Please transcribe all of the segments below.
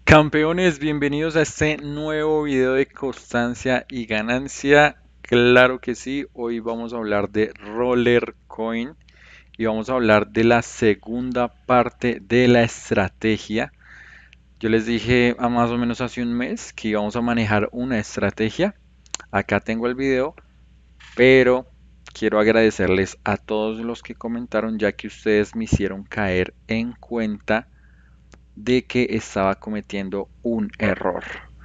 Campeones, bienvenidos a este nuevo video de constancia y ganancia. Claro que sí, hoy vamos a hablar de Roller Coin y vamos a hablar de la segunda parte de la estrategia. Yo les dije a más o menos hace un mes que íbamos a manejar una estrategia. Acá tengo el video, pero quiero agradecerles a todos los que comentaron ya que ustedes me hicieron caer en cuenta de que estaba cometiendo un error.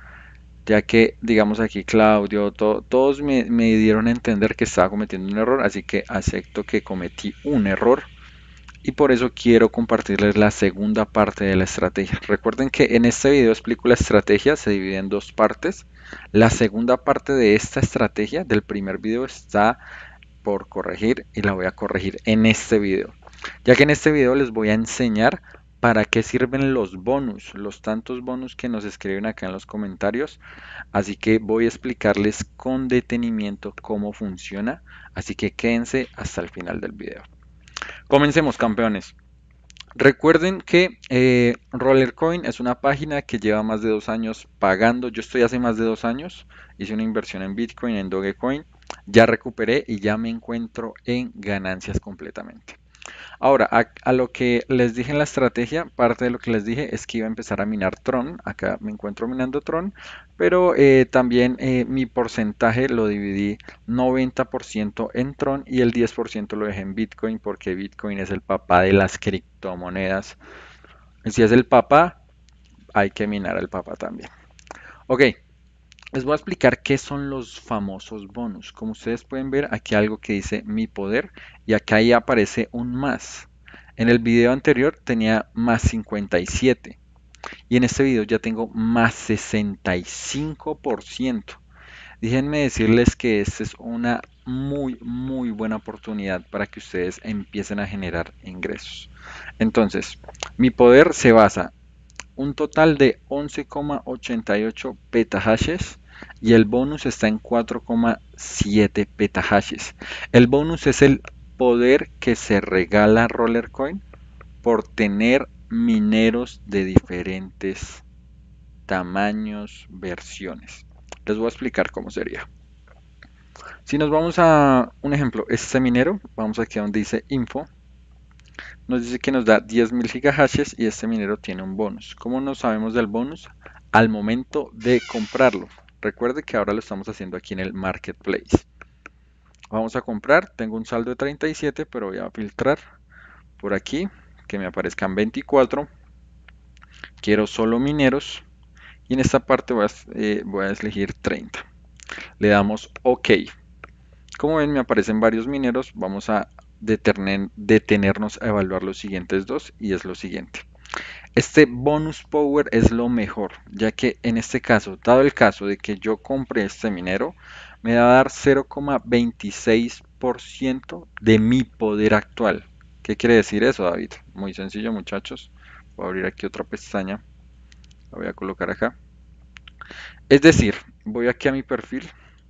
Ya que, digamos aquí Claudio, todos me dieron a entender que estaba cometiendo un error, así que acepto que cometí un error y por eso quiero compartirles la segunda parte de la estrategia. Recuerden que en este video explico la estrategia, se divide en dos partes. La segunda parte de esta estrategia del primer video está por corregir y la voy a corregir en este video. Ya que en este video les voy a enseñar para qué sirven los bonus, los tantos bonus que nos escriben acá en los comentarios. Así que voy a explicarles con detenimiento cómo funciona. Así que quédense hasta el final del video. Comencemos, campeones. Recuerden que Rollercoin es una página que lleva más de 2 años pagando. Yo estoy hace más de 2 años. Hice una inversión en Bitcoin, en Dogecoin. Ya recuperé y ya me encuentro en ganancias completamente. Ahora, a lo que les dije en la estrategia, parte de lo que les dije es que iba a empezar a minar Tron. Acá me encuentro minando Tron, pero también mi porcentaje lo dividí 90% en Tron y el 10% lo dejé en Bitcoin porque Bitcoin es el papá de las criptomonedas. Y si es el papá, hay que minar al papá también. Ok, les voy a explicar qué son los famosos bonus. Como ustedes pueden ver, aquí hay algo que dice mi poder y acá ahí aparece un más. En el video anterior tenía más 57 y en este video ya tengo más 65%. Déjenme decirles que esta es una muy buena oportunidad para que ustedes empiecen a generar ingresos. Entonces, mi poder se basa un total de 11,88 petahashes y el bonus está en 4,7 petahashes. El bonus es el poder que se regala Rollercoin por tener mineros de diferentes tamaños, versiones. Les voy a explicar cómo sería. Si nos vamos a un ejemplo, este minero, vamos aquí a donde dice info, nos dice que nos da 10.000 gigahashes y este minero tiene un bonus. ¿Cómo nos sabemos del bonus? Al momento de comprarlo. Recuerde que ahora lo estamos haciendo aquí en el marketplace. Vamos a comprar, tengo un saldo de 37, pero voy a filtrar por aquí, que me aparezcan 24. Quiero solo mineros y en esta parte voy a elegir 30. Le damos OK. Como ven, me aparecen varios mineros. Vamos a detenernos a evaluar los siguientes dos y es lo siguiente. Este bonus power es lo mejor, ya que en este caso, dado el caso de que yo compre este minero, me va a dar 0,26% de mi poder actual. ¿Qué quiere decir eso, David? Muy sencillo, muchachos. Voy a abrir aquí otra pestaña. La voy a colocar acá. Es decir, voy aquí a mi perfil.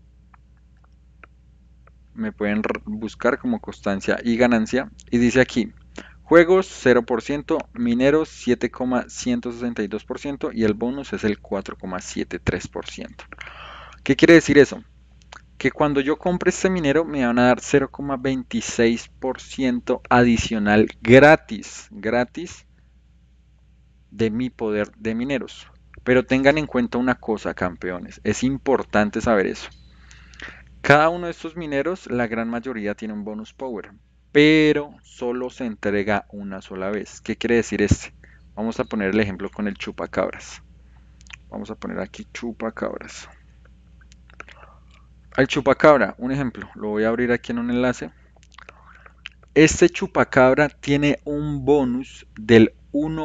Me pueden buscar como constancia y ganancia. Y dice aquí, juegos 0%, mineros 7,162% y el bonus es el 4,73%. ¿Qué quiere decir eso? Que cuando yo compre este minero me van a dar 0,26% adicional gratis de mi poder de mineros. Pero tengan en cuenta una cosa, campeones, es importante saber eso. Cada uno de estos mineros, la gran mayoría tiene un bonus power, pero solo se entrega una sola vez. ¿Qué quiere decir este? Vamos a poner el ejemplo con el chupacabras. Vamos a poner aquí chupacabras. Al chupacabra, un ejemplo, lo voy a abrir aquí en un enlace. Este chupacabra tiene un bonus del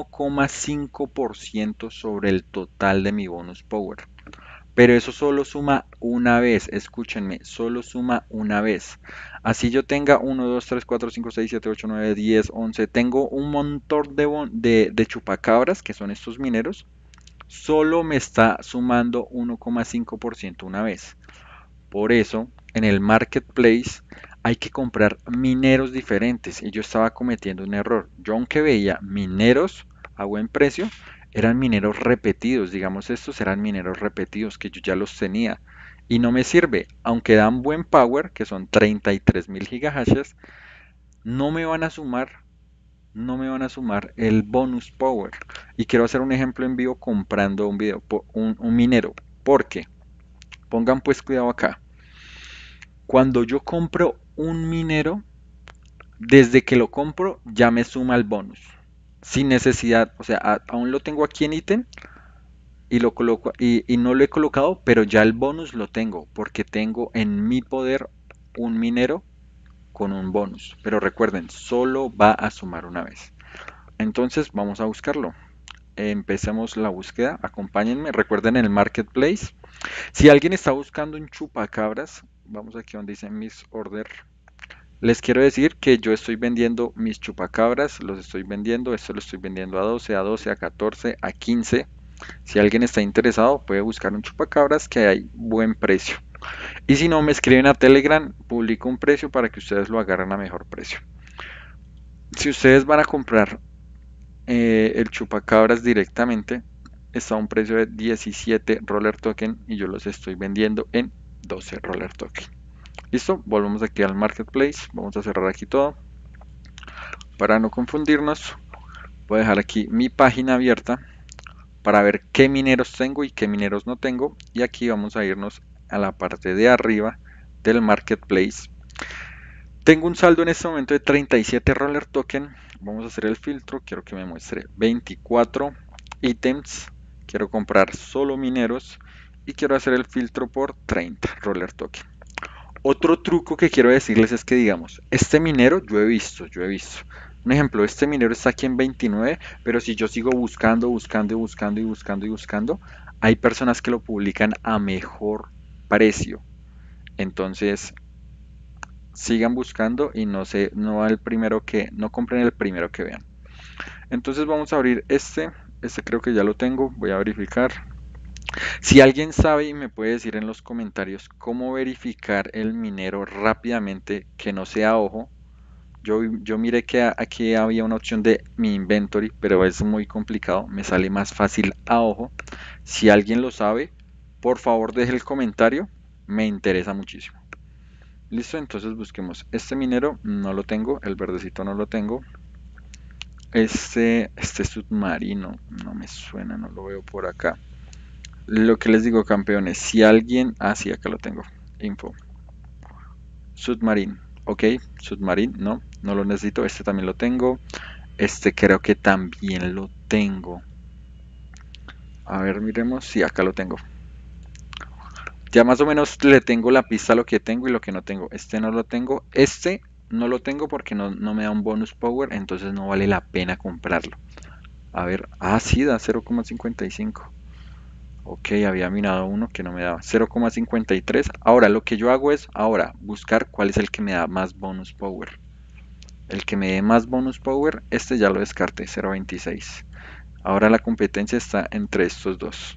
1,5% sobre el total de mi bonus power. Pero eso solo suma una vez, escúchenme, solo suma una vez. Así yo tenga 1, 2, 3, 4, 5, 6, 7, 8, 9, 10, 11, tengo un montón de chupacabras, que son estos mineros, solo me está sumando 1,5% una vez. Por eso, en el marketplace hay que comprar mineros diferentes y yo estaba cometiendo un error. Yo aunque veía mineros a buen precio, eran mineros repetidos, digamos, estos eran mineros repetidos que yo ya los tenía y no me sirve, aunque dan buen power, que son 33.000 gigahashes, no me van a sumar, no me van a sumar el bonus power. Y quiero hacer un ejemplo en vivo comprando un minero, porque pongan pues cuidado acá. Cuando yo compro un minero, desde que lo compro ya me suma el bonus. Sin necesidad, o sea, aún lo tengo aquí en ítem y lo coloco y no lo he colocado, pero ya el bonus lo tengo porque tengo en mi poder un minero con un bonus. Pero recuerden, solo va a sumar una vez. Entonces vamos a buscarlo. Empecemos la búsqueda. Acompáñenme. Recuerden el marketplace. Si alguien está buscando un chupacabras, vamos aquí donde dice mis order. Les quiero decir que yo estoy vendiendo mis chupacabras, los estoy vendiendo, esto lo estoy vendiendo a 12, a 12, a 14, a 15. Si alguien está interesado, puede buscar un chupacabras que hay buen precio. Y si no, me escriben a Telegram, publico un precio para que ustedes lo agarren a mejor precio. Si ustedes van a comprar el chupacabras directamente, está a un precio de 17 roller token y yo los estoy vendiendo en 12 roller token. Listo, volvemos aquí al marketplace, vamos a cerrar aquí todo. Para no confundirnos, voy a dejar aquí mi página abierta para ver qué mineros tengo y qué mineros no tengo. Y aquí vamos a irnos a la parte de arriba del marketplace. Tengo un saldo en este momento de 37 roller token. Vamos a hacer el filtro. Quiero que me muestre 24 ítems. Quiero comprar solo mineros y quiero hacer el filtro por 30 roller token. Otro truco que quiero decirles es que, digamos, este minero yo he visto. Un ejemplo, este minero está aquí en 29, pero si yo sigo buscando, hay personas que lo publican a mejor precio. Entonces, sigan buscando y no compren el primero que vean. Entonces vamos a abrir este creo que ya lo tengo, voy a verificar. Si alguien sabe y me puede decir en los comentarios cómo verificar el minero rápidamente que no sea ojo. Yo miré que aquí había una opción de mi inventory, pero es muy complicado, me sale más fácil a ojo. Si alguien lo sabe, por favor deje el comentario, me interesa muchísimo. Listo, entonces busquemos este minero, no lo tengo, el verdecito no lo tengo. Este submarino, no me suena, no lo veo por acá. Lo que les digo, campeones, si alguien, sí, acá lo tengo, info. Submarine, ok, Submarine, no lo necesito, este también lo tengo. Este creo que también lo tengo. A ver, miremos, sí, acá lo tengo. Ya más o menos le tengo la pista a lo que tengo y lo que no tengo. Este no lo tengo, este no lo tengo porque no me da un bonus power, entonces no vale la pena comprarlo. A ver, sí, da 0,55. Ok, había mirado uno que no me daba 0,53. Ahora lo que yo hago es buscar cuál es el que me da más bonus power. El que me dé más bonus power, este ya lo descarté, 0,26. Ahora la competencia está entre estos dos.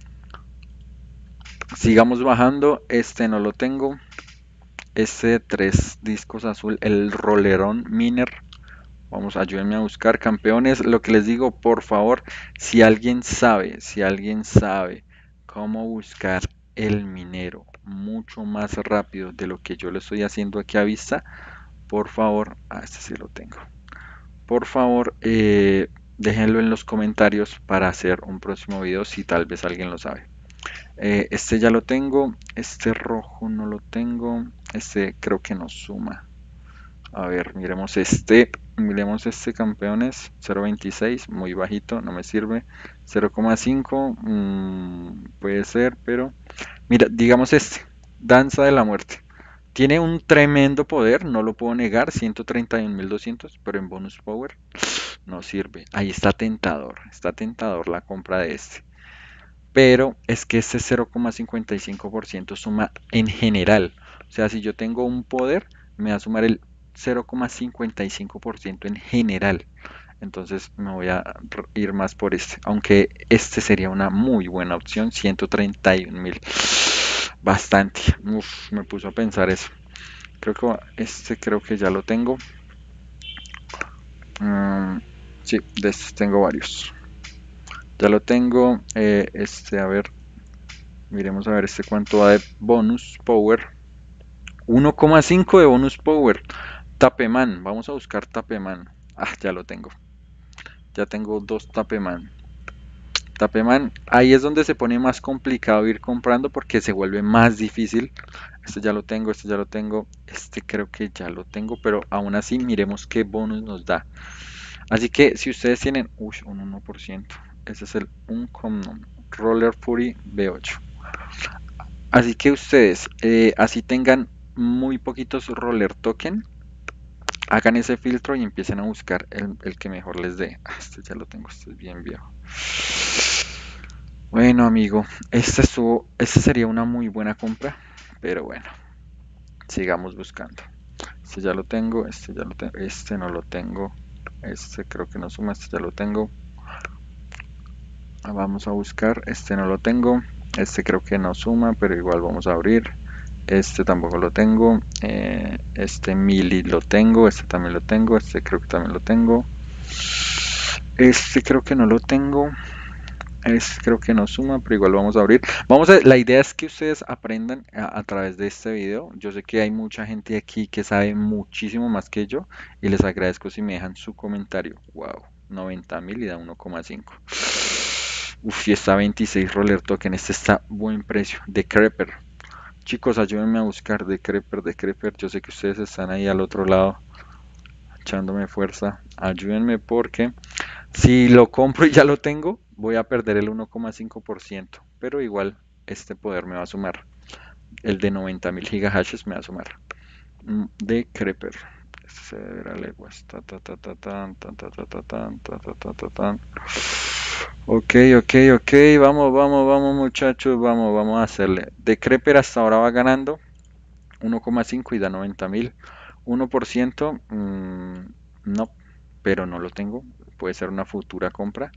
Sigamos bajando, este no lo tengo. Este de 3 discos azul, el Rolerón Miner. Vamos, ayúdenme a buscar campeones. Lo que les digo, por favor, si alguien sabe cómo buscar el minero mucho más rápido de lo que yo lo estoy haciendo aquí a vista, por favor, este sí lo tengo. Por favor, déjenlo en los comentarios para hacer un próximo video si tal vez alguien lo sabe. Este ya lo tengo, este rojo no lo tengo, este creo que no suma. A ver, miremos este campeones, 0.26, muy bajito, no me sirve. 0,5, puede ser, pero mira, digamos Danza de la Muerte. Tiene un tremendo poder, no lo puedo negar, 131.200, pero en bonus power no sirve. Ahí está tentador la compra de este. Pero es que este 0,55% suma en general. O sea, si yo tengo un poder, me va a sumar el 0,55% en general. Entonces me voy a ir más por este. Aunque este sería una muy buena opción. 131.000. Bastante. Uf, me puso a pensar eso. Creo que ya lo tengo. Sí, de estos tengo varios. Ya lo tengo. A ver, miremos a ver este cuánto va de bonus power. 1,5 de bonus power. Tapeman, vamos a buscar Tapeman. Ah, ya lo tengo. Ya tengo dos Tapeman. Tapeman, ahí es donde se pone más complicado ir comprando porque se vuelve más difícil. Este ya lo tengo, este ya lo tengo, este creo que ya lo tengo, pero aún así miremos qué bonus nos da. Así que si ustedes tienen, un 1%, ese es el Uncommon Roller Fury B8. Así que ustedes, así tengan muy poquitos roller token, hagan ese filtro y empiecen a buscar el que mejor les dé. Ah, este ya lo tengo, este es bien viejo. Bueno, amigo, esta sería una muy buena compra, pero bueno, sigamos buscando. Este ya lo tengo, este ya lo tengo, este no lo tengo, este creo que no suma, este ya lo tengo. Vamos a buscar, este no lo tengo, este creo que no suma, pero igual vamos a abrir. Este tampoco lo tengo, este mili lo tengo, este también lo tengo, este creo que también lo tengo. Este creo que no lo tengo. Creo que no suma, pero igual vamos a abrir. La idea es que ustedes aprendan a través de este video. Yo sé que hay mucha gente aquí que sabe muchísimo más que yo y les agradezco si me dejan su comentario. Wow, 90.000 y da 1,5. Uf, y está 26 roller token. Este está buen precio. De Creeper. Chicos, ayúdenme a buscar de Creeper, de Creeper. Yo sé que ustedes están ahí al otro lado echándome fuerza. Ayúdenme porque si lo compro y ya lo tengo, voy a perder el 1,5%, pero igual este poder me va a sumar. El de 90.000 gigahashes me va a sumar. De Creeper. Se verá leguas. Ta, ta, ta, ta, tan, tan, ta, ta, ta, tan, ta, ta, ta, ta, tan. Ok, ok, ok. Vamos, vamos, vamos, muchachos. Vamos a hacerle. De Creeper hasta ahora va ganando 1,5 y da 90.000. 1%, no, pero no lo tengo. Puede ser una futura compra.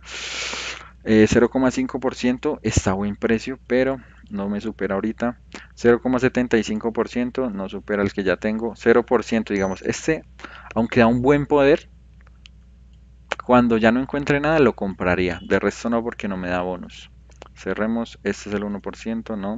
0,5% está a buen precio, pero no me supera ahorita. 0,75% no supera el que ya tengo. 0%, digamos, aunque da un buen poder, cuando ya no encuentre nada lo compraría. De resto no, porque no me da bonus. Cerremos, este es el 1%, no.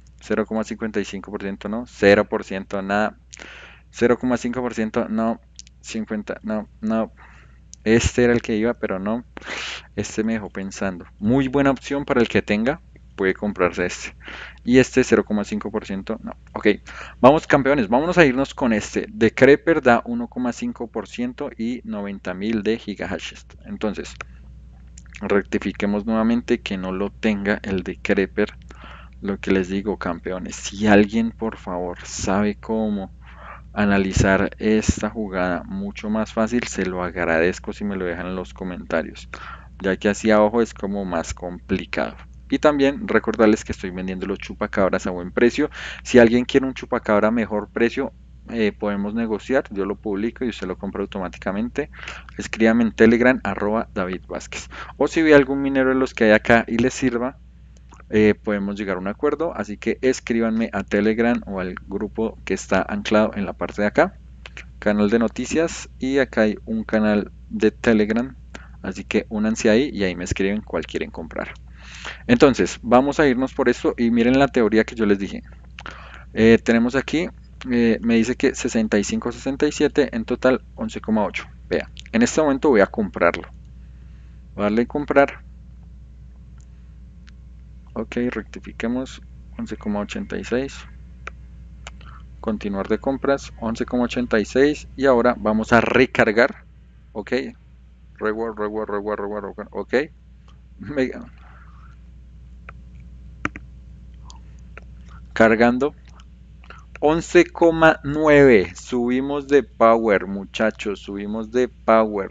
0,55% no. 0% nada. 0,5% no. 50, no, no. Este era el que iba, pero no. Este me dejó pensando. Muy buena opción para el que tenga. Puede comprarse este. Y este 0,5%. No. Ok. Vamos campeones. Vámonos a irnos con este. De Creeper da 1,5% y 90.000 de gigahashes. Entonces, rectifiquemos nuevamente que no lo tenga el de Creeper. Lo que les digo, campeones. Si alguien, por favor, sabe cómo analizar esta jugada mucho más fácil, se lo agradezco si me lo dejan en los comentarios, ya que así abajo es como más complicado. Y también recordarles que estoy vendiendo los chupacabras a buen precio. Si alguien quiere un chupacabra a mejor precio, podemos negociar, yo lo publico y usted lo compra automáticamente. Escríbame en Telegram @David Vázquez. O si ve algún minero de los que hay acá y les sirva, podemos llegar a un acuerdo. Así que escríbanme a Telegram o al grupo que está anclado en la parte de acá, canal de noticias, y acá hay un canal de Telegram, así que únanse ahí y ahí me escriben cuál quieren comprar. Entonces vamos a irnos por esto y miren la teoría que yo les dije. Tenemos aquí, me dice que 65, 67, en total 11,8. Vea, en este momento voy a comprarlo, voy a darle comprar. Ok, rectifiquemos, 11,86. Continuar de compras, 11,86. Y ahora vamos a recargar. Ok, reward, reward, reward, reward, reward. Ok, cargando. 11,9. Subimos de power, muchachos. Subimos de power,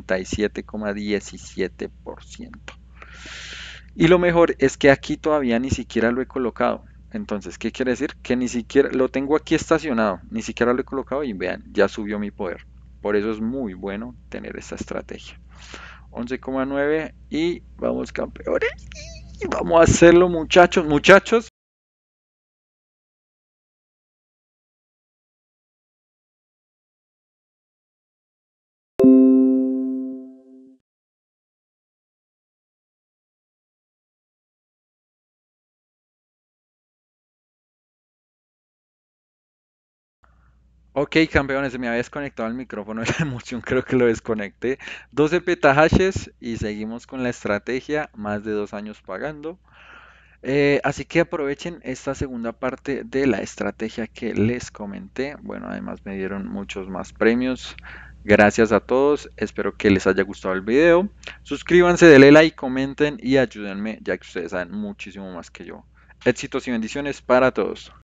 67,17%. Y lo mejor es que aquí todavía ni siquiera lo he colocado. Entonces, ¿qué quiere decir? Que ni siquiera lo tengo aquí estacionado, ni siquiera lo he colocado y vean, ya subió mi poder. Por eso es muy bueno tener esta estrategia. 11,9 y vamos campeones. Y vamos a hacerlo, muchachos, muchachos. Ok, campeones, se me había desconectado el micrófono de la emoción, creo que lo desconecté. 12 petahashes y seguimos con la estrategia, más de 2 años pagando. Así que aprovechen esta segunda parte de la estrategia que les comenté. Bueno, además me dieron muchos más premios. Gracias a todos, espero que les haya gustado el video. Suscríbanse, denle like, comenten y ayúdenme, ya que ustedes saben muchísimo más que yo. Éxitos y bendiciones para todos.